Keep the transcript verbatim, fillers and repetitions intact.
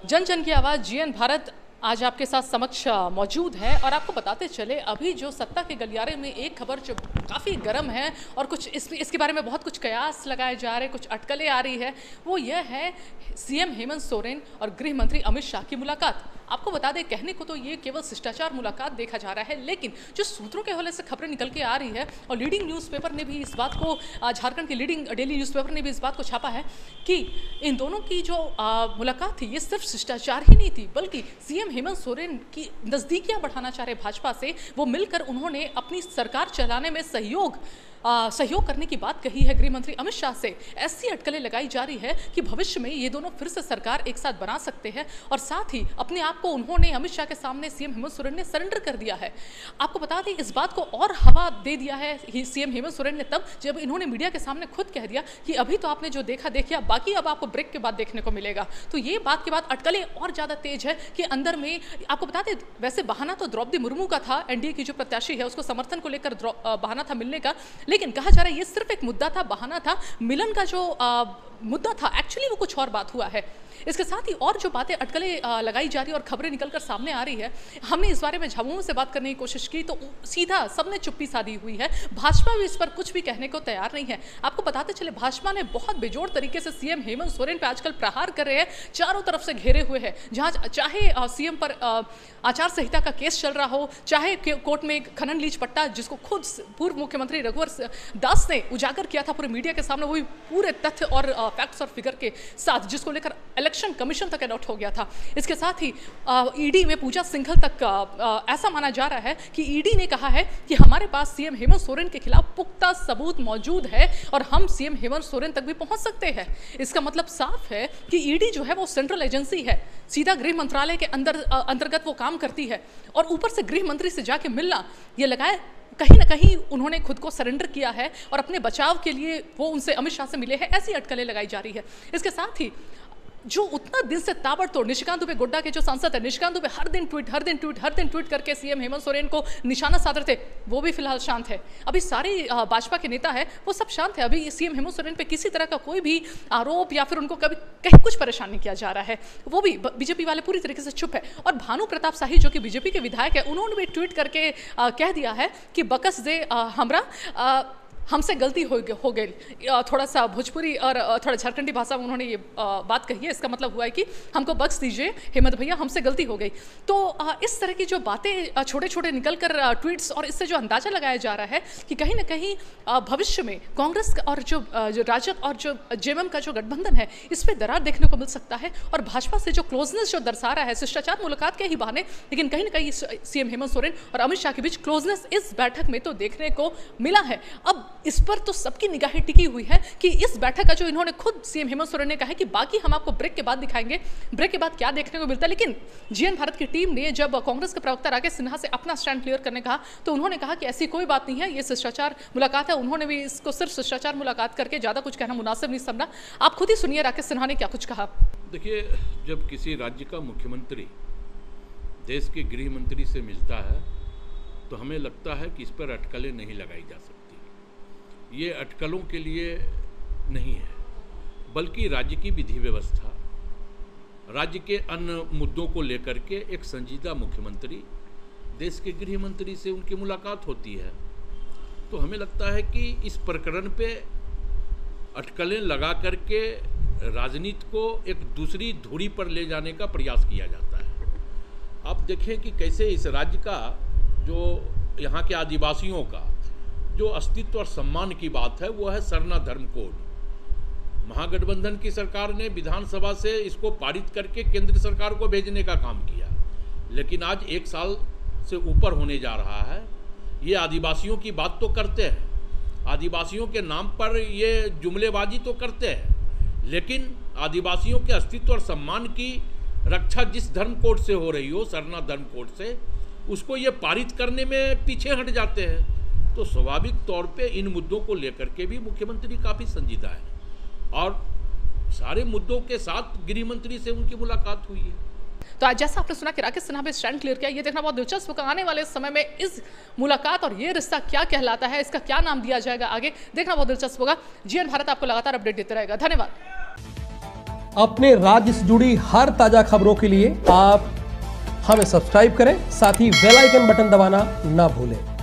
जन जन की आवाज़ जीएन भारत आज आपके साथ समक्ष मौजूद है और आपको बताते चले अभी जो सत्ता के गलियारे में एक खबर जो काफ़ी गर्म है और कुछ इस इसके बारे में बहुत कुछ कयास लगाए जा रहे, कुछ अटकलें आ रही है, वो यह है सीएम हेमंत सोरेन और गृह मंत्री अमित शाह की मुलाकात। आपको बता दें, कहने को तो ये केवल शिष्टाचार मुलाकात देखा जा रहा है, लेकिन जो सूत्रों के हवाले से खबरें निकल के आ रही है और लीडिंग न्यूज़पेपर ने भी इस बात को, झारखंड के लीडिंग डेली न्यूज़पेपर ने भी इस बात को छापा है कि इन दोनों की जो आ, मुलाकात थी ये सिर्फ शिष्टाचार ही नहीं थी, बल्कि सीएम हेमंत सोरेन की नज़दीकियां बढ़ाना चाह रहे भाजपा से, वो मिलकर उन्होंने अपनी सरकार चलाने में सहयोग आ, सहयोग करने की बात कही है गृह मंत्री अमित शाह से। ऐसी अटकलें लगाई जा रही है कि भविष्य में ये दोनों फिर से सरकार एक साथ बना सकते हैं और साथ ही अपने आप को उन्होंने अमित शाह के सामने सीएम हेमंत सोरेन ने सरेंडर कर दिया है। आपको बता दें, इस बात को और हवा दे दिया है सीएम हेमंत सोरेन ने तब जब इन्होंने मीडिया के सामने खुद कह दिया कि अभी तो आपने जो देखा देखिया, बाकी अब आपको ब्रेक के बाद देखने को मिलेगा। तो ये बात के बाद अटकलें और ज़्यादा तेज है कि अंदर में आपको बता दें, वैसे बहाना तो द्रौपदी मुर्मू का था, एनडीए की जो प्रत्याशी है उसको समर्थन को लेकर बहाना था मिलने का, लेकिन कहा जा रहा है ये सिर्फ एक मुद्दा था, बहाना था। मिलन का जो आ, मुद्दा था एक्चुअली वो कुछ और बात हुआ है। इसके साथ ही और जो बातें अटकलें लगाई जा रही है और खबरें निकलकर सामने आ रही है, हमने इस बारे में झामुमो से बात करने की कोशिश की तो सीधा सबने चुप्पी साधी हुई है। भाजपा भी इस पर कुछ भी कहने को तैयार नहीं है। आपको बताते चले, भाजपा ने बहुत बेजोड़ तरीके से सीएम हेमंत सोरेन पर आजकल प्रहार कर रहे हैं, चारों तरफ से घेरे हुए हैं। जहाँ चाहे सीएम पर आचार संहिता का केस चल रहा हो, चाहे कोर्ट में खनन लीज पट्टा जिसको खुद पूर्व मुख्यमंत्री रघुवर दास ने उजागर किया था पूरे मीडिया के सामने, वो भी पूरे तथ्य और फैक्ट्स और फिगर के साथ, जिसको लेकर इलेक्शन कमीशन तक अलर्ट हो गया था। इसके साथ ही ईडी में पूजा सिंघल तक आ, ऐसा माना जा रहा है कि ईडी ने कहा है कि हमारे पास सीएम हेमंत सोरेन के खिलाफ पुख्ता सबूत मौजूद है और हम सीएम हेमंत सोरेन तक भी पहुंच सकते हैं। इसका मतलब साफ है कि ईडी जो है वो सेंट्रल एजेंसी है, सीधा गृह मंत्रालय के अंदर अंतर्गत वो काम करती है और ऊपर से गृह मंत्री से जाके मिलना, ये लगाए कहीं ना कहीं उन्होंने खुद को सरेंडर किया है और अपने बचाव के लिए वो उनसे अमित शाह से मिले हैं, ऐसी अटकलें लगाई जा रही है। इसके साथ ही जो उतना दिन से ताबड़तोड़ निशिकांत दुबे गोड्डा के जो सांसद है, निशिकांत दुबे हर दिन ट्वीट हर दिन ट्वीट हर दिन ट्वीट करके सीएम हेमंत सोरेन को निशाना साध रहे थे, वो भी फिलहाल शांत है। अभी सारे भाजपा के नेता है वो सब शांत है। अभी सीएम हेमंत सोरेन पे किसी तरह का कोई भी आरोप या फिर उनको कभी कहीं कुछ परेशान नहीं किया जा रहा है, वो भी बीजेपी वाले पूरी तरीके से चुप है। और भानु प्रताप शाही जो कि बीजेपी के विधायक है, उन्होंने भी ट्वीट करके आ, कह दिया है कि बकस दे हमरा आ, हमसे गलती हो हो गई। थोड़ा सा भोजपुरी और थोड़ा झारखंडी भाषा में उन्होंने ये बात कही है। इसका मतलब हुआ है कि हमको बख्श दीजिए हेमंत भैया, हमसे गलती हो गई। तो इस तरह की जो बातें छोटे छोटे निकल कर ट्वीट्स, और इससे जो अंदाजा लगाया जा रहा है कि कहीं ना कहीं भविष्य में कांग्रेस और जो राजद और जो जेएमएम का जो गठबंधन है, इस पर दरार देखने को मिल सकता है। और भाजपा से जो क्लोजनेस जो दर्शा रहा है शिष्टाचार मुलाकात के ही बहाने, लेकिन कहीं ना कहीं सीएम हेमंत सोरेन और अमित शाह के बीच क्लोजनेस इस बैठक में तो देखने को मिला है। अब इस पर तो सबकी निगाहें टिकी हुई है कि इस बैठक का जो इन्होंने खुद सीएम हेमंत सोरेन ने कहा है कि बाकी हम आपको ब्रेक के बाद दिखाएंगे, ब्रेक के बाद क्या देखने को मिलता है। लेकिन जीएन भारत की टीम ने जब कांग्रेस के प्रवक्ता राकेश सिन्हा से अपना स्टैंड क्लियर करने कहा तो उन्होंने कहा कि ऐसी कोई बात नहीं है, ये शिष्टाचार मुलाकात है। उन्होंने भी इसको सिर्फ शिष्टाचार मुलाकात करके ज्यादा कुछ कहना मुनासिब नहीं समझा। आप खुद ही सुनिए राकेश सिन्हा ने क्या कुछ कहा। देखिए, जब किसी राज्य का मुख्यमंत्री देश के गृह मंत्री से मिलता है तो हमें लगता है कि इस पर अटकलें नहीं लगाई जा सकती। ये अटकलों के लिए नहीं है, बल्कि राज्य की विधि व्यवस्था, राज्य के अन्य मुद्दों को लेकर के एक संजीदा मुख्यमंत्री देश के गृह मंत्री से उनकी मुलाकात होती है। तो हमें लगता है कि इस प्रकरण पे अटकलें लगा करके राजनीति को एक दूसरी धुरी पर ले जाने का प्रयास किया जाता है। आप देखें कि कैसे इस राज्य का, जो यहाँ के आदिवासियों का जो अस्तित्व और सम्मान की बात है, वो है सरना धर्म कोड। महागठबंधन की सरकार ने विधानसभा से इसको पारित करके केंद्र सरकार को भेजने का काम किया, लेकिन आज एक साल से ऊपर होने जा रहा है। ये आदिवासियों की बात तो करते हैं, आदिवासियों के नाम पर ये जुमलेबाजी तो करते हैं, लेकिन आदिवासियों के अस्तित्व और सम्मान की रक्षा जिस धर्म कोड से हो रही हो, सरना धर्म कोड से, उसको ये पारित करने में पीछे हट जाते हैं। तो स्वाभाविक तौर पे इन मुद्दों को लेकर के भी मुख्यमंत्री काफ़ी संजीदा है और सारे मुद्दों के साथ गृह मंत्री से उनकी मुलाकात हुई है। तो आज जैसा आपने सुना कि राकेश सिन्हा पे स्टैंड क्लियर किया, ये देखना बहुत दिलचस्प होगा आने वाले समय में इस मुलाकात और ये रिश्ता क्या कहलाता है, इसका क्या नाम दिया जाएगा, आगे देखना बहुत दिलचस्प होगा। जीएन भारत आपको लगातार अपडेट देते रहेगा। धन्यवाद। अपने राज्य से जुड़ी हर ताजा खबरों के लिए आप हमें सब्सक्राइब करें, साथ ही बेल आइकन बटन दबाना ना भूलें।